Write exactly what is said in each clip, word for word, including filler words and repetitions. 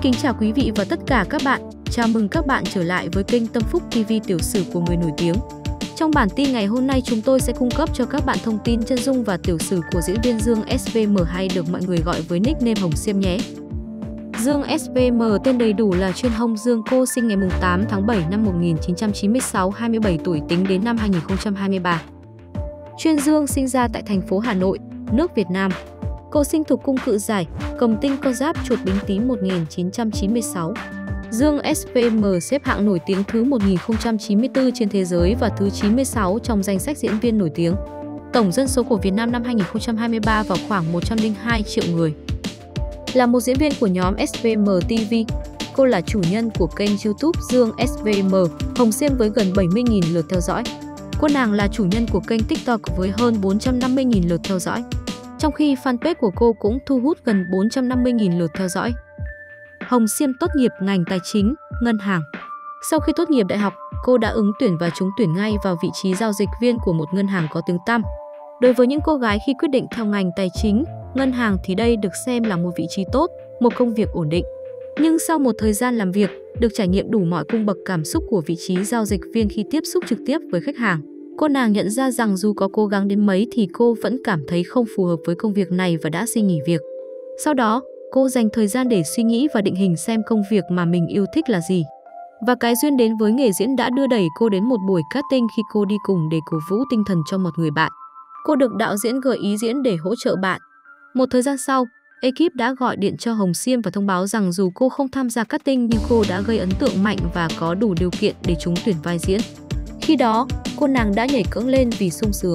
kính chào quý vị và tất cả các bạn. Chào mừng các bạn trở lại với kênh Tâm Phúc ti vi tiểu sử của người nổi tiếng. Trong bản tin ngày hôm nay chúng tôi sẽ cung cấp cho các bạn thông tin chân dung và tiểu sử của diễn viên Dương ét vê em hay được mọi người gọi với nickname Hồng Xiêm nhé. Dương ét vê em tên đầy đủ là Chuyên Hồng Dương. Cô sinh ngày tám tháng bảy năm một nghìn chín trăm chín mươi sáu, hai mươi bảy tuổi, tính đến năm hai nghìn không trăm hai mươi ba. Chuyên Dương sinh ra tại thành phố Hà Nội, nước Việt Nam. Cô sinh thuộc cung Cự Giải, Cầm Tinh Con Giáp, Chuột Bính Tý một nghìn chín trăm chín mươi sáu. Dương ét vê em xếp hạng nổi tiếng thứ một nghìn không trăm chín mươi tư trên thế giới và thứ chín mươi sáu trong danh sách diễn viên nổi tiếng. Tổng dân số của Việt Nam năm hai nghìn không trăm hai mươi ba vào khoảng một trăm lẻ hai triệu người. Là một diễn viên của nhóm ét vê em ti vi, cô là chủ nhân của kênh YouTube Dương ét vê em Hồng Xiêm với gần bảy mươi nghìn lượt theo dõi. Cô nàng là chủ nhân của kênh TikTok với hơn bốn trăm năm mươi nghìn lượt theo dõi. Trong khi fanpage của cô cũng thu hút gần bốn trăm năm mươi nghìn lượt theo dõi. Hồng Xiêm tốt nghiệp ngành tài chính, ngân hàng. Sau khi tốt nghiệp đại học, cô đã ứng tuyển và trúng tuyển ngay vào vị trí giao dịch viên của một ngân hàng có tiếng tăm. Đối với những cô gái khi quyết định theo ngành tài chính, ngân hàng thì đây được xem là một vị trí tốt, một công việc ổn định. Nhưng sau một thời gian làm việc, được trải nghiệm đủ mọi cung bậc cảm xúc của vị trí giao dịch viên khi tiếp xúc trực tiếp với khách hàng, cô nàng nhận ra rằng dù có cố gắng đến mấy thì cô vẫn cảm thấy không phù hợp với công việc này và đã xin nghỉ việc. Sau đó, cô dành thời gian để suy nghĩ và định hình xem công việc mà mình yêu thích là gì. Và cái duyên đến với nghề diễn đã đưa đẩy cô đến một buổi casting khi cô đi cùng để cổ vũ tinh thần cho một người bạn. Cô được đạo diễn gợi ý diễn để hỗ trợ bạn. Một thời gian sau, ekip đã gọi điện cho Hồng Xiêm và thông báo rằng dù cô không tham gia casting nhưng cô đã gây ấn tượng mạnh và có đủ điều kiện để trúng tuyển vai diễn. Khi đó, cô nàng đã nhảy cẫng lên vì sung sướng.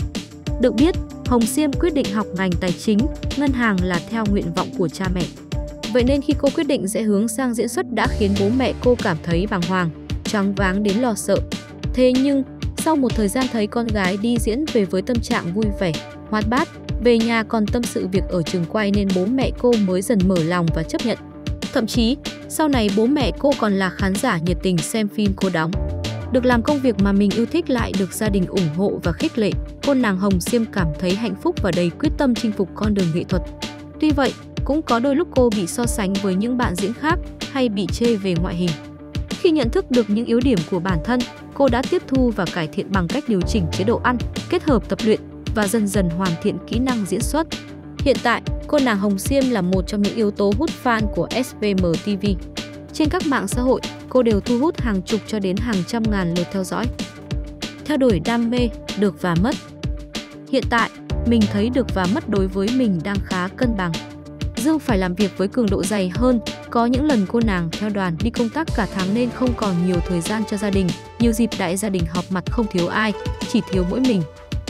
Được biết, Hồng Xiêm quyết định học ngành tài chính, ngân hàng là theo nguyện vọng của cha mẹ. Vậy nên khi cô quyết định sẽ hướng sang diễn xuất đã khiến bố mẹ cô cảm thấy bàng hoàng, choáng váng đến lo sợ. Thế nhưng, sau một thời gian thấy con gái đi diễn về với tâm trạng vui vẻ, hoạt bát, về nhà còn tâm sự việc ở trường quay nên bố mẹ cô mới dần mở lòng và chấp nhận. Thậm chí, sau này bố mẹ cô còn là khán giả nhiệt tình xem phim cô đóng. Được làm công việc mà mình yêu thích lại được gia đình ủng hộ và khích lệ, cô nàng Hồng Xiêm cảm thấy hạnh phúc và đầy quyết tâm chinh phục con đường nghệ thuật. Tuy vậy, cũng có đôi lúc cô bị so sánh với những bạn diễn khác hay bị chê về ngoại hình. Khi nhận thức được những yếu điểm của bản thân, cô đã tiếp thu và cải thiện bằng cách điều chỉnh chế độ ăn, kết hợp tập luyện và dần dần hoàn thiện kỹ năng diễn xuất. Hiện tại, cô nàng Hồng Xiêm là một trong những yếu tố hút fan của ét vê em ti vi. Trên các mạng xã hội, cô đều thu hút hàng chục cho đến hàng trăm ngàn lượt theo dõi. Theo đuổi đam mê, được và mất. Hiện tại, mình thấy được và mất đối với mình đang khá cân bằng. Dương phải làm việc với cường độ dày hơn, có những lần cô nàng theo đoàn đi công tác cả tháng nên không còn nhiều thời gian cho gia đình, nhiều dịp đại gia đình họp mặt không thiếu ai, chỉ thiếu mỗi mình.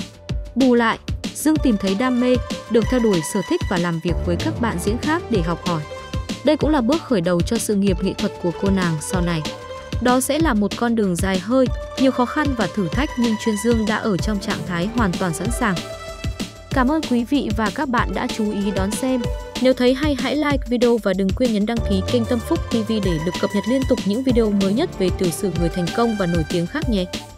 Bù lại, Dương tìm thấy đam mê, được theo đuổi sở thích và làm việc với các bạn diễn khác để học hỏi. Đây cũng là bước khởi đầu cho sự nghiệp nghệ thuật của cô nàng sau này. Đó sẽ là một con đường dài hơi, nhiều khó khăn và thử thách nhưng Chuyên Dương đã ở trong trạng thái hoàn toàn sẵn sàng. Cảm ơn quý vị và các bạn đã chú ý đón xem. Nếu thấy hay hãy like video và đừng quên nhấn đăng ký kênh Tâm Phúc ti vi để được cập nhật liên tục những video mới nhất về tiểu sử người thành công và nổi tiếng khác nhé.